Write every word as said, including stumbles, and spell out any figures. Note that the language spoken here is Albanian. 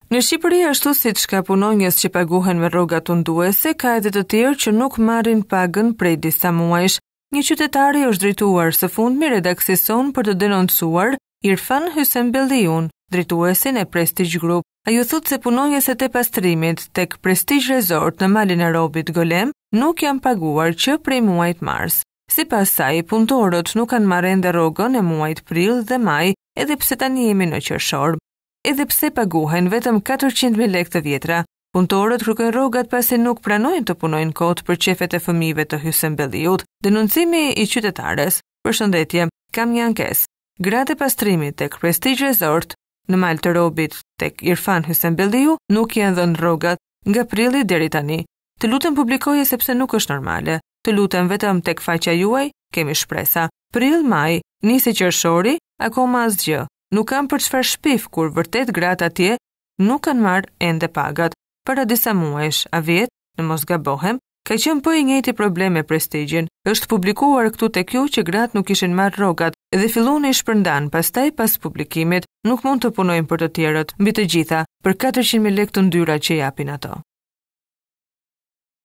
Në Shqipëri, ashtu siç ka punonjës që paguhen me rroga tunduese, ka edhe të tjerë që nuk marrin pagën prej disa muajsh. Një qytetari është drejtuar së fundmi redaksisë son për të denoncuar Irfan Hysembelliun, drejtuesin e Prestige Group. Ai u thot se punonjësit e pastrimit tek Prestige Resort në malin e Robit Golem nuk janë paguar që prej muajit mars. Sipas saj, punëtorët nuk kanë marrë ende rrogën e muajit prill dhe maj, edhe pse tani jemi në qershor. Edhe pse paguhen vetëm katërqind mijë lekë të vjetra, punëtorët kërkojnë rrogat pasi nuk pranojnë të punojnë kot për qefet e fëmijëve të Hysembelliut. Denoncimi i qytetares. Përshëndetje, kam një ankesë. Gratë e pastrimit tek Prestige Resort në mal të Robit tek Irfan Hysembelliu nuk janë dhënë rrogat nga prilli deri tani. Të lutem publikoje sepse nuk është normale. Të lutem vetëm tek faqja juaj, kemi shpresa. Prill maj, nisi qershori, akoma asgjë. Nuk kam për çfarë shpif kur vërtet gratë atje nuk kanë marrë ende pagat. Para disa muajsh, a vjet, në mos gabohem, ka qenë po i njëjti problem me Prestigin. Është publikuar këtu tek ju që gratë nuk ishin marrë rrogat dhe filluan i shpërndan, pastaj pas publikimit nuk mund të punojnë për të tjerët, mbi të gjitha, për katërqind mijë lekë të ndyra që japin ato.